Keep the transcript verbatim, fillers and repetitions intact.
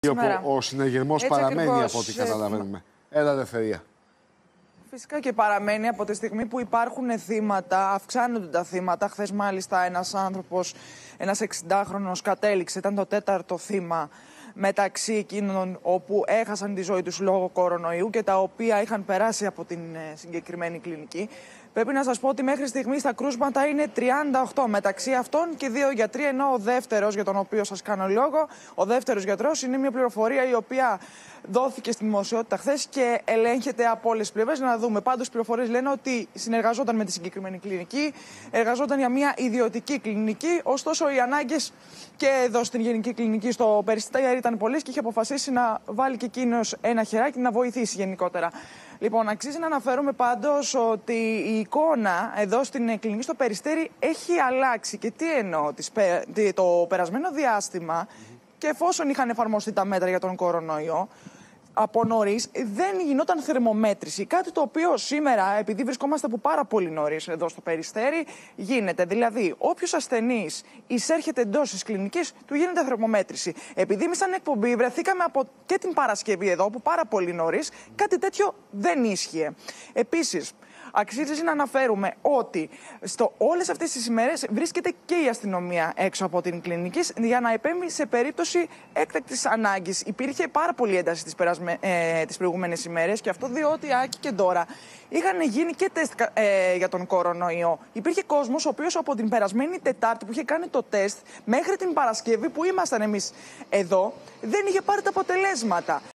Σήμερα. Ο συναγερμός παραμένει ακριβώς, από ό,τι καταλαβαίνουμε. Έλα, Ελευθερία. Φυσικά και παραμένει από τη στιγμή που υπάρχουν θύματα, αυξάνονται τα θύματα. Χθες μάλιστα ένας άνθρωπος, ένας εξηντάχρονος κατέληξε, ήταν το τέταρτο θύμα μεταξύ εκείνων όπου έχασαν τη ζωή τους λόγω κορονοϊού και τα οποία είχαν περάσει από την συγκεκριμένη κλινική. Πρέπει να σας πω ότι μέχρι στιγμής τα κρούσματα είναι τριάντα οκτώ, μεταξύ αυτών και δύο γιατροί, ενώ ο δεύτερος, για τον οποίο σας κάνω λόγο, ο δεύτερος γιατρός είναι μια πληροφορία η οποία δόθηκε στη δημοσιότητα χθες και ελέγχεται από όλες τις πλευρές. Να δούμε. Πάντως, οι πληροφορίες λένε ότι συνεργαζόταν με τη συγκεκριμένη κλινική, εργαζόταν για μια ιδιωτική κλινική. Ωστόσο, οι ανάγκες και εδώ στην Γενική Κλινική στο Περιστέρι ήταν πολλές και είχε αποφασίσει να βάλει και εκείνος ένα χεράκι να βοηθήσει γενικότερα. Λοιπόν, αξίζει να αναφέρουμε πάντως ότι η εικόνα εδώ στην κλινική στο Περιστέρι έχει αλλάξει. Και τι εννοώ, το περασμένο διάστημα, και εφόσον είχαν εφαρμοστεί τα μέτρα για τον κορονοϊό, από νωρίς δεν γινόταν θερμομέτρηση. Κάτι το οποίο σήμερα, επειδή βρισκόμαστε από πάρα πολύ νωρίς εδώ στο Περιστέρι, γίνεται. Δηλαδή, όποιος ασθενής εισέρχεται εντός της κλινικής, του γίνεται θερμομέτρηση. Επειδή εμείς σαν εκπομπή βρεθήκαμε από και την Παρασκευή εδώ, από πάρα πολύ νωρίς, κάτι τέτοιο δεν ίσχυε. Επίσης, αξίζει να αναφέρουμε ότι στο όλες αυτές τις ημέρες βρίσκεται και η αστυνομία έξω από την κλινική για να επέμβει σε περίπτωση έκτακτης ανάγκης. Υπήρχε πάρα πολύ ένταση τις, περασμε... ε, τις προηγούμενες ημέρες και αυτό διότι Άκη και Ντόρα είχαν γίνει και τεστ ε, για τον κορονοϊό. Υπήρχε κόσμος ο οποίος από την περασμένη Τετάρτη που είχε κάνει το τεστ μέχρι την Παρασκευή που ήμασταν εμείς εδώ δεν είχε πάρει τα αποτελέσματα.